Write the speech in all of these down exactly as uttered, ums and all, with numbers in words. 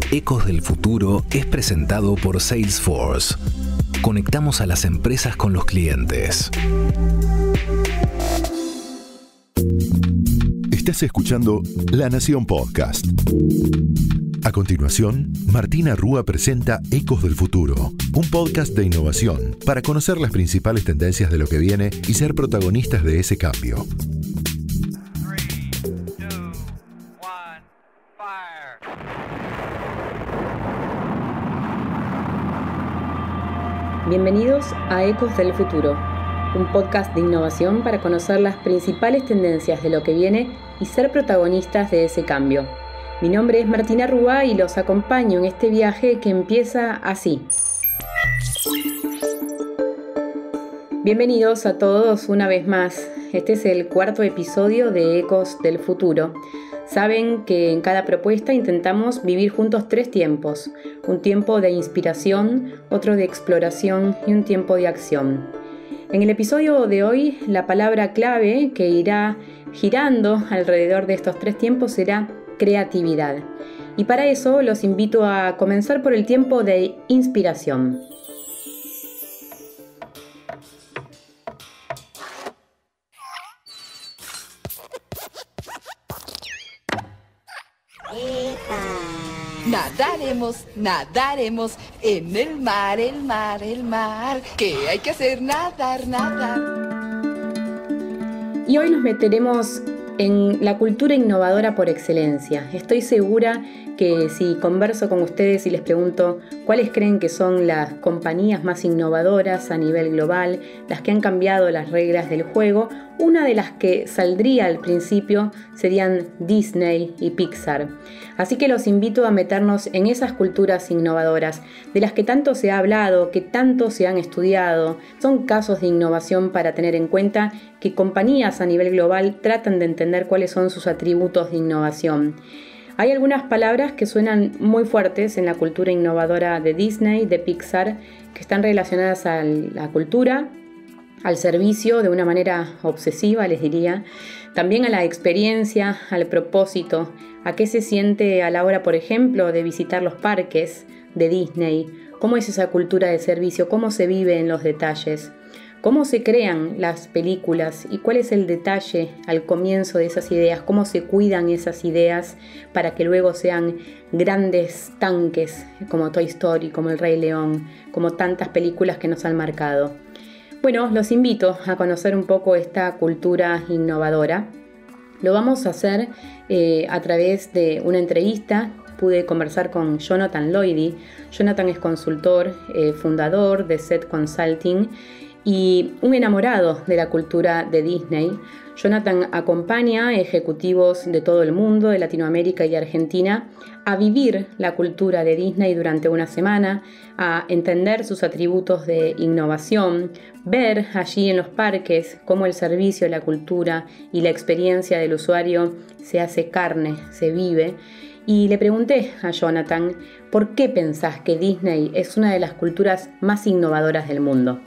Ecos del Futuro es presentado por Salesforce. Conectamos a las empresas con los clientes. Estás escuchando La Nación Podcast. A continuación, Martina Rúa presenta Ecos del Futuro, un podcast de innovación para conocer las principales tendencias de lo que viene y ser protagonistas de ese cambio. Bienvenidos a Ecos del Futuro, un podcast de innovación para conocer las principales tendencias de lo que viene y ser protagonistas de ese cambio. Mi nombre es Martina Rúa y los acompaño en este viaje que empieza así. Bienvenidos a todos una vez más. Este es el cuarto episodio de Ecos del Futuro. Saben que en cada propuesta intentamos vivir juntos tres tiempos. Un tiempo de inspiración, otro de exploración y un tiempo de acción. En el episodio de hoy, la palabra clave que irá girando alrededor de estos tres tiempos será creatividad. Y para eso los invito a comenzar por el tiempo de inspiración. Nadaremos, nadaremos en el mar, el mar, el mar. ¿Qué hay que hacer? Nadar, nadar. Y hoy nos meteremos en la cultura innovadora por excelencia. Estoy segura que si converso con ustedes y les pregunto cuáles creen que son las compañías más innovadoras a nivel global, las que han cambiado las reglas del juego, una de las que saldría al principio serían Disney y Pixar. Así que los invito a meternos en esas culturas innovadoras, de las que tanto se ha hablado, que tanto se han estudiado. Son casos de innovación para tener en cuenta que compañías a nivel global tratan de entender cuáles son sus atributos de innovación. Hay algunas palabras que suenan muy fuertes en la cultura innovadora de Disney, de Pixar, que están relacionadas a la cultura, al servicio de una manera obsesiva, les diría, también a la experiencia, al propósito, a qué se siente a la hora, por ejemplo, de visitar los parques de Disney, cómo es esa cultura de servicio, cómo se vive en los detalles. ¿Cómo se crean las películas y cuál es el detalle al comienzo de esas ideas? ¿Cómo se cuidan esas ideas para que luego sean grandes tanques como Toy Story, como El Rey León, como tantas películas que nos han marcado? Bueno, los invito a conocer un poco esta cultura innovadora. Lo vamos a hacer eh, a través de una entrevista. Pude conversar con Jonathan Lloydy. Jonathan es consultor, eh, fundador de Set Consulting y un enamorado de la cultura de Disney. Jonathan acompaña ejecutivos de todo el mundo, de Latinoamérica y Argentina, a vivir la cultura de Disney durante una semana, a entender sus atributos de innovación, ver allí en los parques cómo el servicio, la cultura y la experiencia del usuario se hace carne, se vive. Y le pregunté a Jonathan, ¿por qué pensás que Disney es una de las culturas más innovadoras del mundo?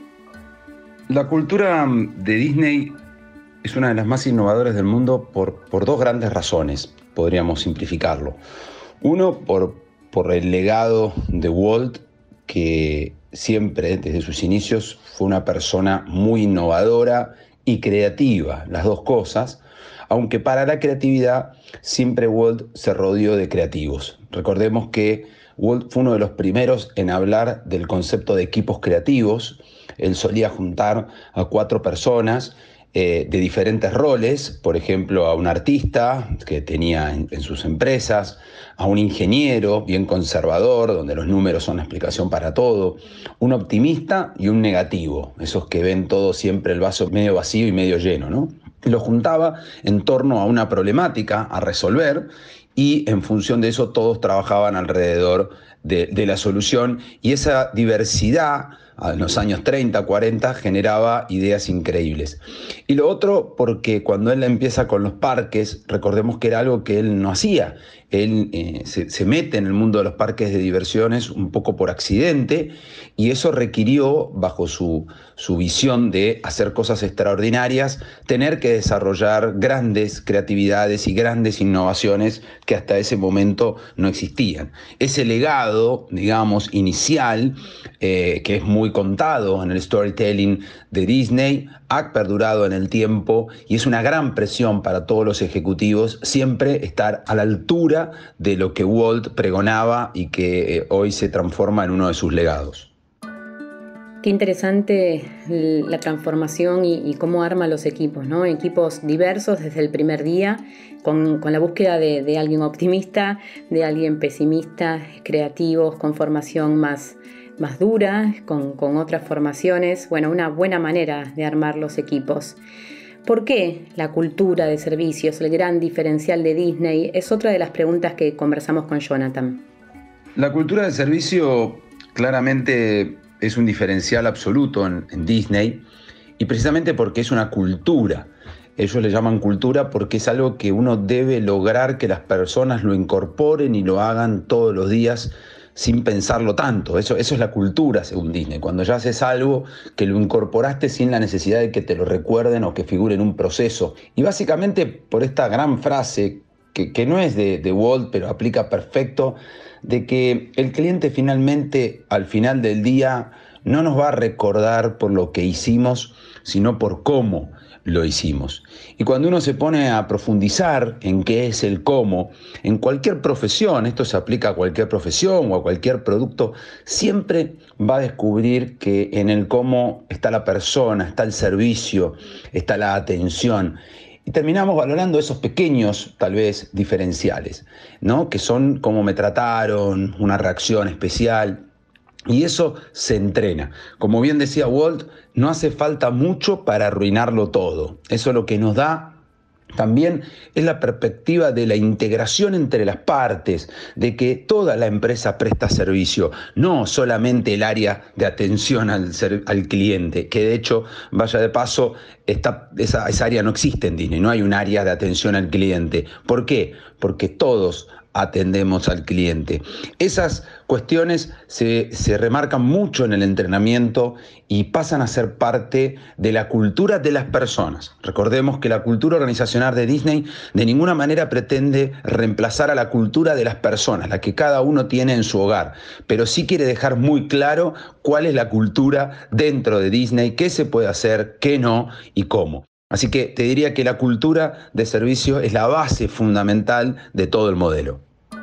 La cultura de Disney es una de las más innovadoras del mundo por, por dos grandes razones, podríamos simplificarlo. Uno, por, por el legado de Walt, que siempre, desde sus inicios, fue una persona muy innovadora y creativa, las dos cosas, aunque para la creatividad siempre Walt se rodeó de creativos. Recordemos que Walt fue uno de los primeros en hablar del concepto de equipos creativos. Él solía juntar a cuatro personas eh, de diferentes roles, por ejemplo, a un artista que tenía en, en sus empresas, a un ingeniero bien conservador, donde los números son la explicación para todo, un optimista y un negativo, esos que ven todo siempre el vaso medio vacío y medio lleno, ¿no? Lo juntaba en torno a una problemática a resolver y en función de eso todos trabajaban alrededor de, de la solución, y esa diversidad en los años treinta, cuarenta generaba ideas increíbles. Y lo otro, porque cuando él empieza con los parques, recordemos que era algo que él no hacía. él eh, se, se mete en el mundo de los parques de diversiones un poco por accidente, y eso requirió, bajo su, su visión de hacer cosas extraordinarias, tener que desarrollar grandes creatividades y grandes innovaciones que hasta ese momento no existían. Ese legado, digamos, inicial, eh, que es muy contado en el storytelling de Disney, ha perdurado en el tiempo y es una gran presión para todos los ejecutivos siempre estar a la altura de lo que Walt pregonaba y que eh, hoy se transforma en uno de sus legados. Qué interesante la transformación y, y cómo arma los equipos, ¿no? Equipos diversos desde el primer día, con, con la búsqueda de, de alguien optimista, de alguien pesimista, creativos, con formación más, más dura, con, con otras formaciones. Bueno, una buena manera de armar los equipos. ¿Por qué la cultura de servicios, el gran diferencial de Disney? Es otra de las preguntas que conversamos con Jonathan. La cultura de servicio claramente es un diferencial absoluto en, en Disney, y precisamente porque es una cultura. Ellos le llaman cultura porque es algo que uno debe lograr que las personas lo incorporen y lo hagan todos los días sin pensarlo tanto. Eso, eso es la cultura según Disney, cuando ya haces algo que lo incorporaste sin la necesidad de que te lo recuerden o que figure en un proceso. Y básicamente por esta gran frase, que, que no es de, de Walt, pero aplica perfecto, de que el cliente finalmente, al final del día, no nos va a recordar por lo que hicimos, sino por cómo lo hicimos. Y cuando uno se pone a profundizar en qué es el cómo, en cualquier profesión, esto se aplica a cualquier profesión o a cualquier producto, siempre va a descubrir que en el cómo está la persona, está el servicio, está la atención. Y terminamos valorando esos pequeños, tal vez, diferenciales, ¿no? Que son cómo me trataron, una reacción especial. Y eso se entrena. Como bien decía Walt, no hace falta mucho para arruinarlo todo. Eso lo que nos da también es la perspectiva de la integración entre las partes, de que toda la empresa presta servicio, no solamente el área de atención al, ser, al cliente, que de hecho, vaya de paso, esta, esa, esa área no existe en Disney, no hay un área de atención al cliente. ¿Por qué? Porque todos atendemos al cliente. Esas cuestiones se, se remarcan mucho en el entrenamiento y pasan a ser parte de la cultura de las personas. Recordemos que la cultura organizacional de Disney de ninguna manera pretende reemplazar a la cultura de las personas, la que cada uno tiene en su hogar, pero sí quiere dejar muy claro cuál es la cultura dentro de Disney, qué se puede hacer, qué no y cómo. Así que te diría que la cultura de servicio es la base fundamental de todo el modelo.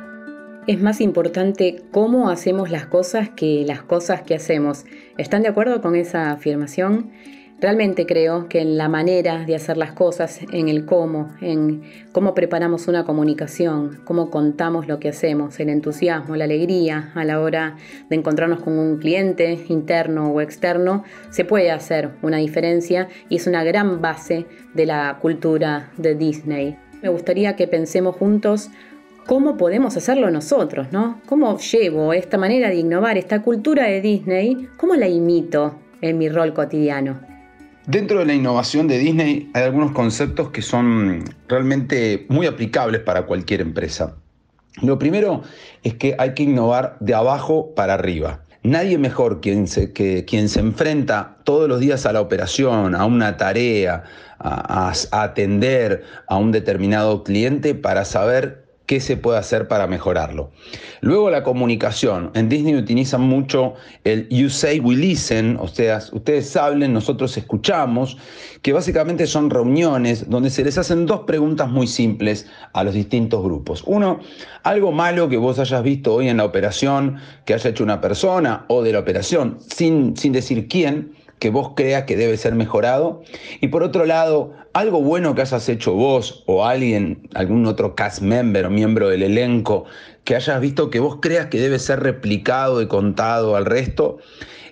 Es más importante cómo hacemos las cosas que las cosas que hacemos. ¿Están de acuerdo con esa afirmación? Realmente creo que en la manera de hacer las cosas, en el cómo, en cómo preparamos una comunicación, cómo contamos lo que hacemos, el entusiasmo, la alegría a la hora de encontrarnos con un cliente interno o externo, se puede hacer una diferencia y es una gran base de la cultura de Disney. Me gustaría que pensemos juntos cómo podemos hacerlo nosotros, ¿no? ¿Cómo llevo esta manera de innovar, esta cultura de Disney, cómo la imito en mi rol cotidiano? Dentro de la innovación de Disney hay algunos conceptos que son realmente muy aplicables para cualquier empresa. Lo primero es que hay que innovar de abajo para arriba. Nadie mejor quien se, que quien se enfrenta todos los días a la operación, a una tarea, a, a, a atender a un determinado cliente para saber qué se puede hacer para mejorarlo. Luego la comunicación. En Disney utilizan mucho el you say, we listen, o sea, ustedes hablen, nosotros escuchamos, que básicamente son reuniones donde se les hacen dos preguntas muy simples a los distintos grupos. Uno, algo malo que vos hayas visto hoy en la operación, que haya hecho una persona o de la operación, sin, sin decir quién, que vos creas que debe ser mejorado. Y por otro lado, algo bueno que hayas hecho vos o alguien, algún otro cast member o miembro del elenco que hayas visto que vos creas que debe ser replicado y contado al resto.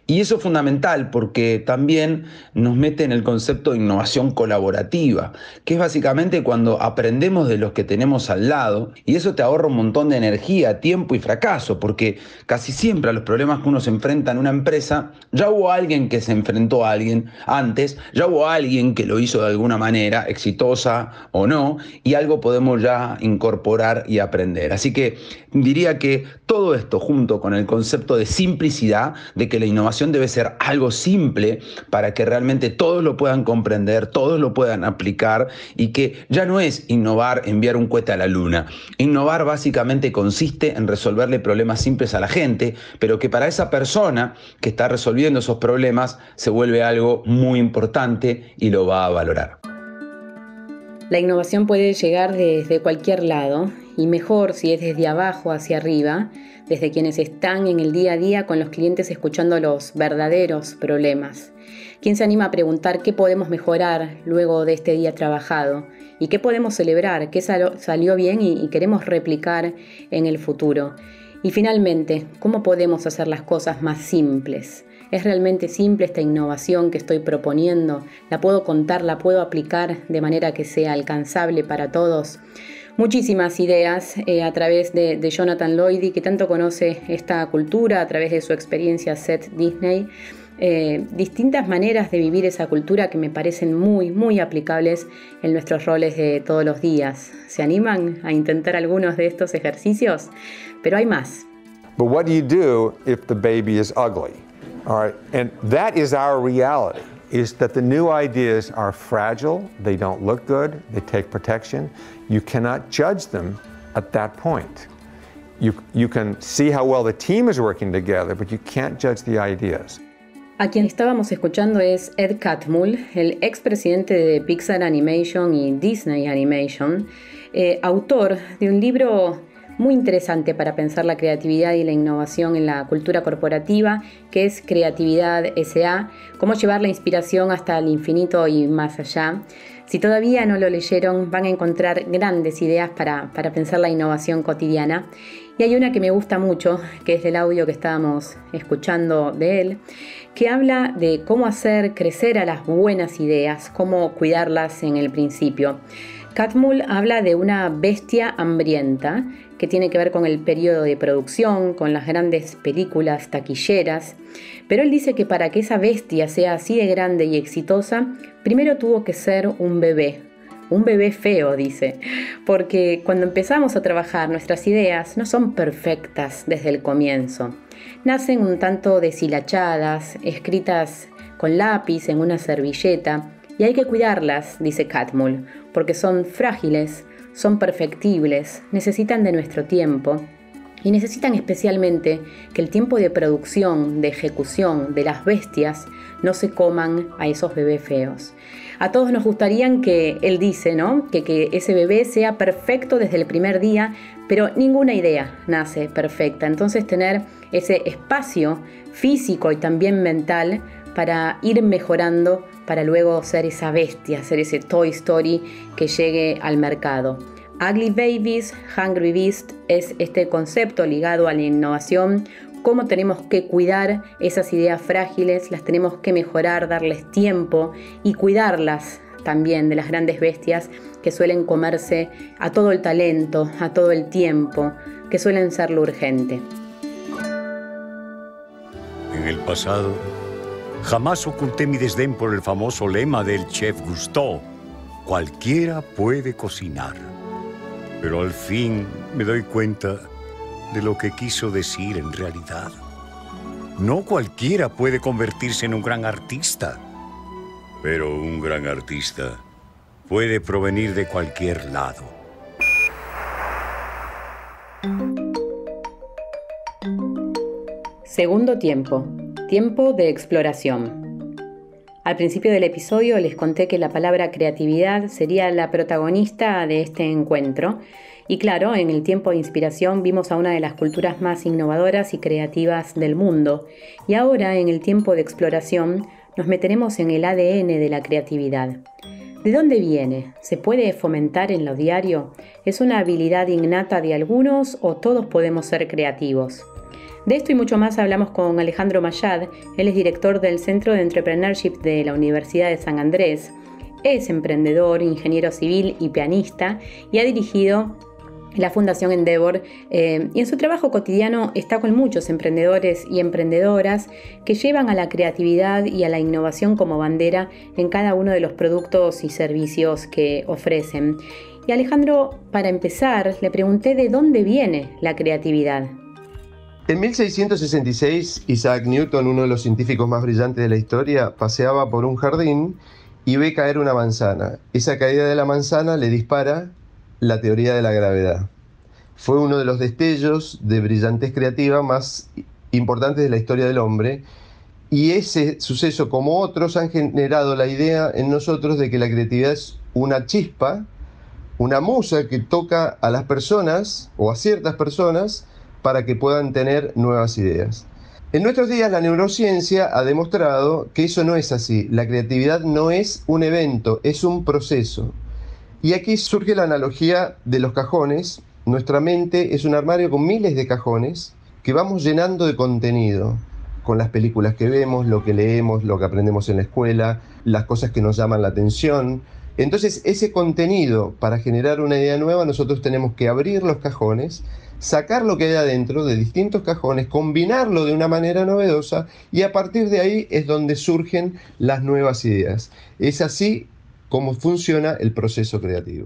Y eso es fundamental porque también nos mete en el concepto de innovación colaborativa, que es básicamente cuando aprendemos de los que tenemos al lado, y eso te ahorra un montón de energía, tiempo y fracaso, porque casi siempre a los problemas que uno se enfrenta en una empresa, ya hubo alguien que se enfrentó a alguien antes, ya hubo alguien que lo hizo de alguna manera, exitosa o no, y algo podemos ya incorporar y aprender. Así que diría que todo esto junto con el concepto de simplicidad, de que la innovación debe ser algo simple para que realmente todos lo puedan comprender, todos lo puedan aplicar, y que ya no es innovar, enviar un cohete a la luna. Innovar básicamente consiste en resolverle problemas simples a la gente, pero que para esa persona que está resolviendo esos problemas se vuelve algo muy importante y lo va a valorar. La innovación puede llegar desde cualquier lado, y mejor si es desde abajo hacia arriba, desde quienes están en el día a día con los clientes escuchando los verdaderos problemas. ¿Quién se anima a preguntar qué podemos mejorar luego de este día trabajado? ¿Y qué podemos celebrar? ¿Qué salió bien y queremos replicar en el futuro? Y finalmente, ¿cómo podemos hacer las cosas más simples? ¿Es realmente simple esta innovación que estoy proponiendo? ¿La puedo contar, la puedo aplicar de manera que sea alcanzable para todos? Muchísimas ideas eh, a través de, de Jonathan Loidy, que tanto conoce esta cultura a través de su experiencia Set Disney. Eh, distintas maneras de vivir esa cultura que me parecen muy, muy aplicables en nuestros roles de todos los días. ¿Se animan a intentar algunos de estos ejercicios? Pero hay más. But what do you do if the baby is ugly? All right, and that is our reality, is that the new ideas are fragile, they don't look good, they take protection. You cannot judge them at that point. You, you can see how well the team is working together, but you can't judge the ideas. A quien estábamos escuchando es Ed Catmull, el expresidente de Pixar Animation y Disney Animation, eh, autor de un libro muy interesante para pensar la creatividad y la innovación en la cultura corporativa, que es Creatividad ese a, cómo llevar la inspiración hasta el infinito y más allá. Si todavía no lo leyeron, van a encontrar grandes ideas para, para pensar la innovación cotidiana. Y hay una que me gusta mucho, que es del audio que estábamos escuchando de él, que habla de cómo hacer crecer a las buenas ideas, cómo cuidarlas en el principio. Catmull habla de una bestia hambrienta que tiene que ver con el periodo de producción, con las grandes películas taquilleras, pero él dice que para que esa bestia sea así de grande y exitosa, primero tuvo que ser un bebé, un bebé feo, dice, porque cuando empezamos a trabajar nuestras ideas no son perfectas desde el comienzo, nacen un tanto deshilachadas, escritas con lápiz en una servilleta, y hay que cuidarlas, dice Catmull, porque son frágiles, son perfectibles, necesitan de nuestro tiempo y necesitan especialmente que el tiempo de producción, de ejecución de las bestias no se coman a esos bebés feos. A todos nos gustaría que, él dice, ¿no? que, que ese bebé sea perfecto desde el primer día, pero ninguna idea nace perfecta. Entonces tener ese espacio físico y también mental para ir mejorando, para luego ser esa bestia, ser ese Toy Story que llegue al mercado. Ugly Babies, Hungry Beast es este concepto ligado a la innovación, cómo tenemos que cuidar esas ideas frágiles, las tenemos que mejorar, darles tiempo y cuidarlas también de las grandes bestias que suelen comerse a todo el talento, a todo el tiempo, que suelen ser lo urgente. En el pasado, jamás oculté mi desdén por el famoso lema del chef Gusteau: cualquiera puede cocinar. Pero al fin me doy cuenta de lo que quiso decir en realidad. No cualquiera puede convertirse en un gran artista, pero un gran artista puede provenir de cualquier lado. Segundo tiempo. Tiempo de exploración. Al principio del episodio les conté que la palabra creatividad sería la protagonista de este encuentro. Y claro, en el tiempo de inspiración vimos a una de las culturas más innovadoras y creativas del mundo. Y ahora, en el tiempo de exploración, nos meteremos en el A D N de la creatividad. ¿De dónde viene? ¿Se puede fomentar en lo diario? ¿Es una habilidad innata de algunos o todos podemos ser creativos? De esto y mucho más hablamos con Alejandro Mayad. Él es director del Centro de Entrepreneurship de la Universidad de San Andrés. Es emprendedor, ingeniero civil y pianista y ha dirigido la Fundación Endeavor, eh, y en su trabajo cotidiano está con muchos emprendedores y emprendedoras que llevan a la creatividad y a la innovación como bandera en cada uno de los productos y servicios que ofrecen. Y Alejandro, para empezar, le pregunté de dónde viene la creatividad. En mil seiscientos sesenta y seis, Isaac Newton, uno de los científicos más brillantes de la historia, paseaba por un jardín y ve caer una manzana. Esa caída de la manzana le dispara la teoría de la gravedad. Fue uno de los destellos de brillantez creativa más importantes de la historia del hombre, y ese suceso, como otros, han generado la idea en nosotros de que la creatividad es una chispa, una musa que toca a las personas o a ciertas personas para que puedan tener nuevas ideas. En nuestros días la neurociencia ha demostrado que eso no es así. La creatividad no es un evento, es un proceso. Y aquí surge la analogía de los cajones. Nuestra mente es un armario con miles de cajones que vamos llenando de contenido, con las películas que vemos, lo que leemos, lo que aprendemos en la escuela, las cosas que nos llaman la atención. Entonces, ese contenido, para generar una idea nueva, nosotros tenemos que abrir los cajones, sacar lo que hay adentro de distintos cajones, combinarlo de una manera novedosa, y a partir de ahí es donde surgen las nuevas ideas. Es así cómo funciona el proceso creativo.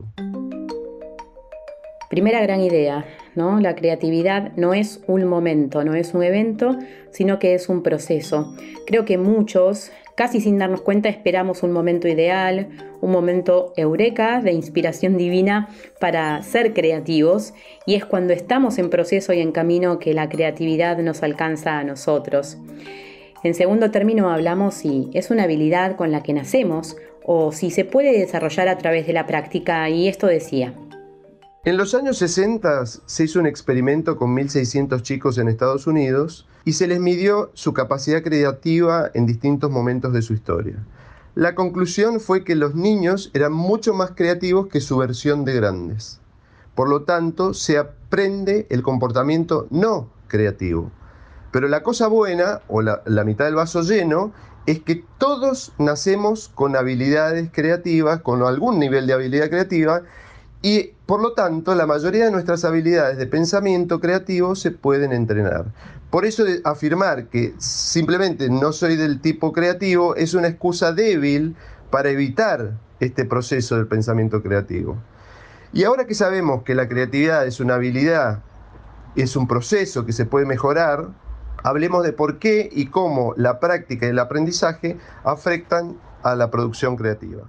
Primera gran idea, ¿no? La creatividad no es un momento, no es un evento, sino que es un proceso. Creo que muchos, casi sin darnos cuenta, esperamos un momento ideal, un momento eureka de inspiración divina para ser creativos, y es cuando estamos en proceso y en camino que la creatividad nos alcanza a nosotros. En segundo término hablamos si es una habilidad con la que nacemos o si se puede desarrollar a través de la práctica, y esto decía. En los años sesenta se hizo un experimento con mil seiscientos chicos en Estados Unidos y se les midió su capacidad creativa en distintos momentos de su historia. La conclusión fue que los niños eran mucho más creativos que su versión de grandes. Por lo tanto, se aprende el comportamiento no creativo. Pero la cosa buena, o la, la mitad del vaso lleno, es que todos nacemos con habilidades creativas, con algún nivel de habilidad creativa, y por lo tanto la mayoría de nuestras habilidades de pensamiento creativo se pueden entrenar. Por eso afirmar que simplemente no soy del tipo creativo es una excusa débil para evitar este proceso del pensamiento creativo. Y ahora que sabemos que la creatividad es una habilidad, es un proceso que se puede mejorar, hablemos de por qué y cómo la práctica y el aprendizaje afectan a la producción creativa.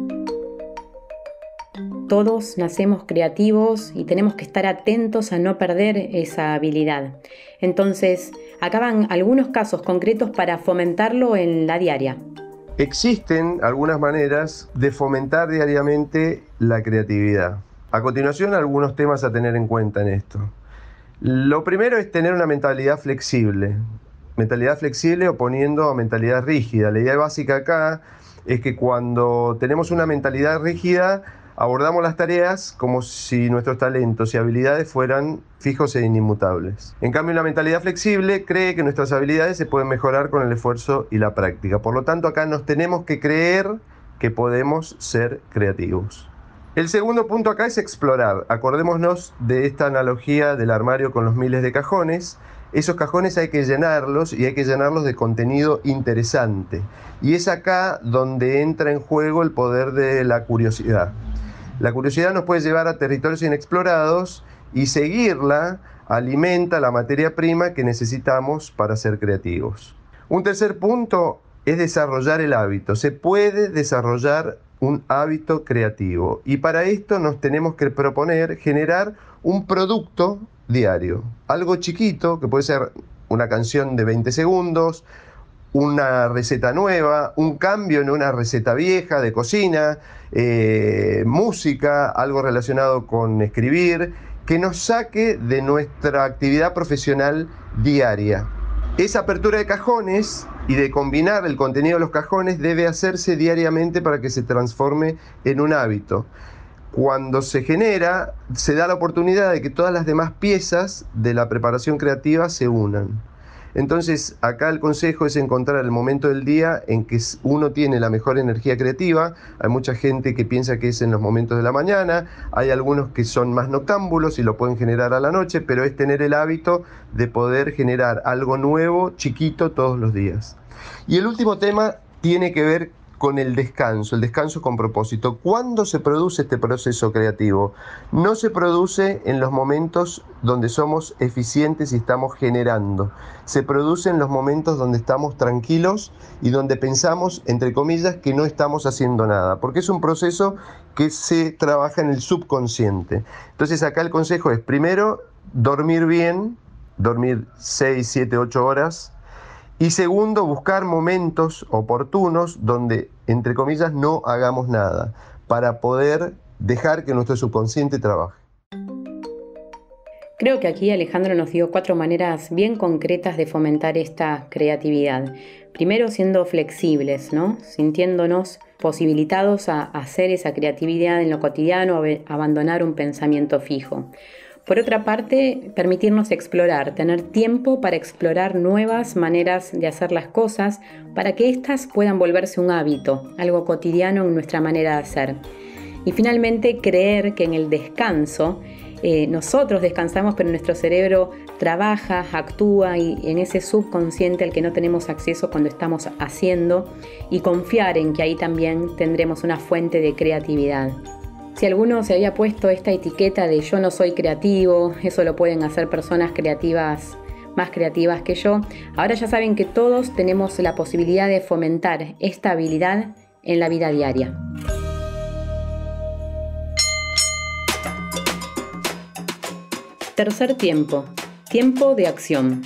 Todos nacemos creativos y tenemos que estar atentos a no perder esa habilidad. Entonces, acá van algunos casos concretos para fomentarlo en la diaria. Existen algunas maneras de fomentar diariamente la creatividad. A continuación, algunos temas a tener en cuenta en esto. Lo primero es tener una mentalidad flexible. Mentalidad flexible oponiendo a mentalidad rígida. La idea básica acá es que cuando tenemos una mentalidad rígida, abordamos las tareas como si nuestros talentos y habilidades fueran fijos e inmutables. En cambio, una mentalidad flexible cree que nuestras habilidades se pueden mejorar con el esfuerzo y la práctica. Por lo tanto, acá nos tenemos que creer que podemos ser creativos. El segundo punto acá es explorar. Acordémonos de esta analogía del armario con los miles de cajones. Esos cajones hay que llenarlos y hay que llenarlos de contenido interesante. Y es acá donde entra en juego el poder de la curiosidad. La curiosidad nos puede llevar a territorios inexplorados y seguirla alimenta la materia prima que necesitamos para ser creativos. Un tercer punto es desarrollar el hábito. Se puede desarrollar un hábito creativo y para esto nos tenemos que proponer generar un producto diario. Algo chiquito, que puede ser una canción de veinte segundos, una receta nueva, un cambio en una receta vieja de cocina, eh, música, algo relacionado con escribir, que nos saque de nuestra actividad profesional diaria. Esa apertura de cajones y de combinar el contenido de los cajones debe hacerse diariamente para que se transforme en un hábito. Cuando se genera, se da la oportunidad de que todas las demás piezas de la preparación creativa se unan. Entonces, acá el consejo es encontrar el momento del día en que uno tiene la mejor energía creativa. Hay mucha gente que piensa que es en los momentos de la mañana, hay algunos que son más noctámbulos y lo pueden generar a la noche, pero es tener el hábito de poder generar algo nuevo, chiquito, todos los días. Y el último tema tiene que ver con el descanso, el descanso con propósito. ¿Cuándo se produce este proceso creativo? No se produce en los momentos donde somos eficientes y estamos generando. Se produce en los momentos donde estamos tranquilos y donde pensamos, entre comillas, que no estamos haciendo nada, porque es un proceso que se trabaja en el subconsciente. Entonces acá el consejo es, primero, dormir bien, dormir seis, siete, ocho horas, y segundo, buscar momentos oportunos donde, entre comillas, no hagamos nada, para poder dejar que nuestro subconsciente trabaje. Creo que aquí Alejandro nos dio cuatro maneras bien concretas de fomentar esta creatividad. Primero, siendo flexibles, ¿no? Sintiéndonos posibilitados a hacer esa creatividad en lo cotidiano, a abandonar un pensamiento fijo. Por otra parte, permitirnos explorar, tener tiempo para explorar nuevas maneras de hacer las cosas para que éstas puedan volverse un hábito, algo cotidiano en nuestra manera de hacer. Y finalmente, creer que en el descanso, eh, nosotros descansamos, pero nuestro cerebro trabaja, actúa y en ese subconsciente al que no tenemos acceso cuando estamos haciendo, y confiar en que ahí también tendremos una fuente de creatividad. Si alguno se había puesto esta etiqueta de yo no soy creativo, eso lo pueden hacer personas creativas, más creativas que yo, ahora ya saben que todos tenemos la posibilidad de fomentar esta habilidad en la vida diaria. Tercer tiempo, tiempo de acción.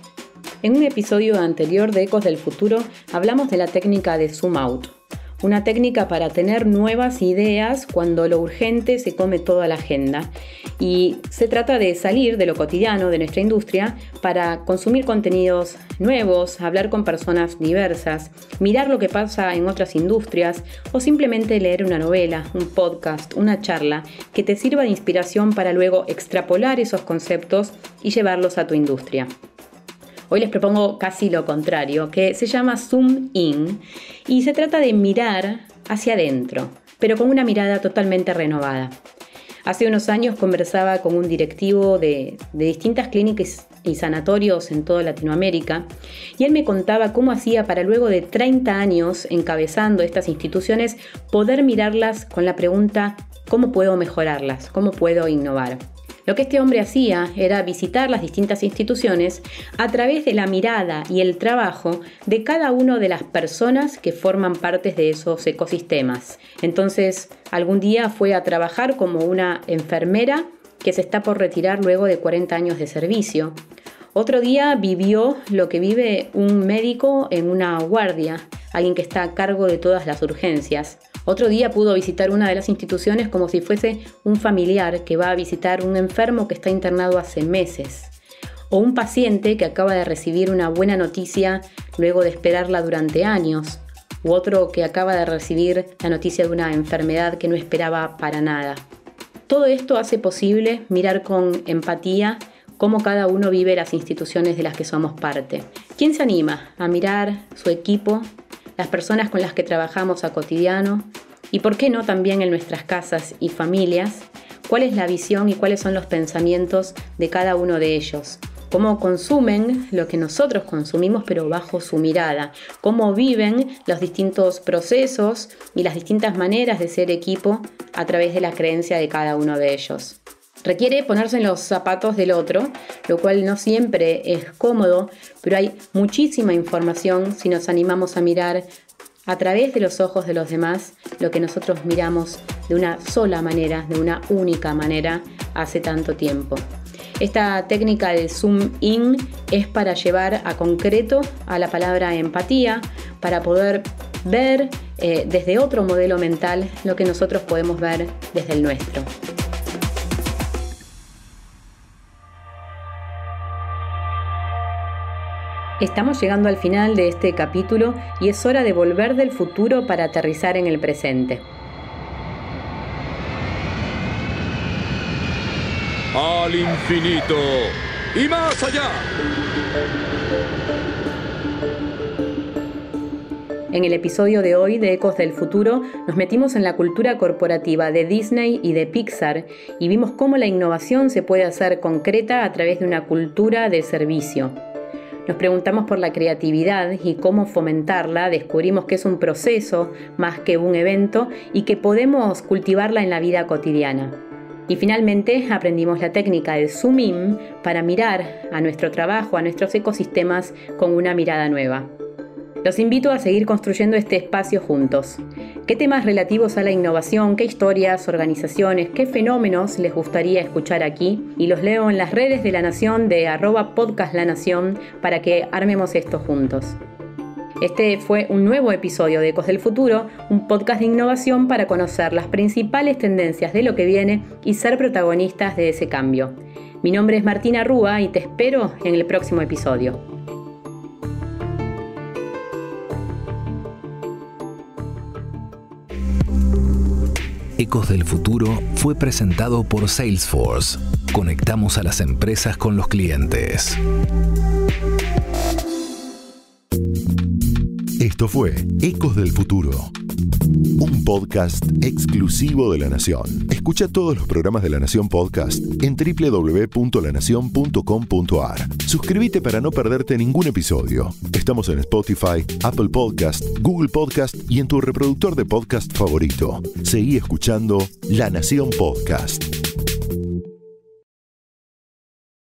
En un episodio anterior de Ecos del Futuro hablamos de la técnica de zoom out. Una técnica para tener nuevas ideas cuando lo urgente se come toda la agenda. Y se trata de salir de lo cotidiano de nuestra industria para consumir contenidos nuevos, hablar con personas diversas, mirar lo que pasa en otras industrias o simplemente leer una novela, un podcast, una charla que te sirva de inspiración para luego extrapolar esos conceptos y llevarlos a tu industria. Hoy les propongo casi lo contrario, que se llama Zoom In, y se trata de mirar hacia adentro, pero con una mirada totalmente renovada. Hace unos años conversaba con un directivo de, de distintas clínicas y sanatorios en toda Latinoamérica, y él me contaba cómo hacía para luego de treinta años encabezando estas instituciones poder mirarlas con la pregunta ¿cómo puedo mejorarlas? ¿Cómo puedo innovar? Lo que este hombre hacía era visitar las distintas instituciones a través de la mirada y el trabajo de cada una de las personas que forman parte de esos ecosistemas. Entonces, algún día fue a trabajar como una enfermera que se está por retirar luego de cuarenta años de servicio. Otro día vivió lo que vive un médico en una guardia, alguien que está a cargo de todas las urgencias. Otro día pudo visitar una de las instituciones como si fuese un familiar que va a visitar un enfermo que está internado hace meses. O un paciente que acaba de recibir una buena noticia luego de esperarla durante años. U otro que acaba de recibir la noticia de una enfermedad que no esperaba para nada. Todo esto hace posible mirar con empatía cómo cada uno vive las instituciones de las que somos parte. ¿Quién se anima a mirar su equipo, las personas con las que trabajamos a cotidiano y por qué no también en nuestras casas y familias? ¿Cuál es la visión y cuáles son los pensamientos de cada uno de ellos? ¿Cómo consumen lo que nosotros consumimos pero bajo su mirada? ¿Cómo viven los distintos procesos y las distintas maneras de ser equipo a través de la creencia de cada uno de ellos? Requiere ponerse en los zapatos del otro, lo cual no siempre es cómodo, pero hay muchísima información si nos animamos a mirar a través de los ojos de los demás lo que nosotros miramos de una sola manera, de una única manera, hace tanto tiempo. Esta técnica de zoom in es para llevar a concreto a la palabra empatía, para poder ver eh, desde otro modelo mental lo que nosotros podemos ver desde el nuestro. Estamos llegando al final de este capítulo y es hora de volver del futuro para aterrizar en el presente. al infinito y más allá. En el episodio de hoy de Ecos del Futuro nos metimos en la cultura corporativa de Disney y de Pixar y vimos cómo la innovación se puede hacer concreta a través de una cultura de servicio. Nos preguntamos por la creatividad y cómo fomentarla, descubrimos que es un proceso más que un evento y que podemos cultivarla en la vida cotidiana. Y finalmente aprendimos la técnica del zoom in para mirar a nuestro trabajo, a nuestros ecosistemas con una mirada nueva. Los invito a seguir construyendo este espacio juntos. ¿Qué temas relativos a la innovación, qué historias, organizaciones, qué fenómenos les gustaría escuchar aquí? Y los leo en las redes de La Nación de arroba podcast La Nación para que armemos esto juntos. Este fue un nuevo episodio de Ecos del Futuro, un podcast de innovación para conocer las principales tendencias de lo que viene y ser protagonistas de ese cambio. Mi nombre es Martina Rúa y te espero en el próximo episodio. Ecos del Futuro fue presentado por Salesforce. Conectamos a las empresas con los clientes. Esto fue Ecos del Futuro, un podcast exclusivo de La Nación. Escucha todos los programas de La Nación Podcast en doble u doble u doble u punto la nación punto com punto a r. Suscríbete para no perderte ningún episodio. Estamos en Spotify, Apple Podcast, Google Podcast y en tu reproductor de podcast favorito. Seguí escuchando La Nación Podcast.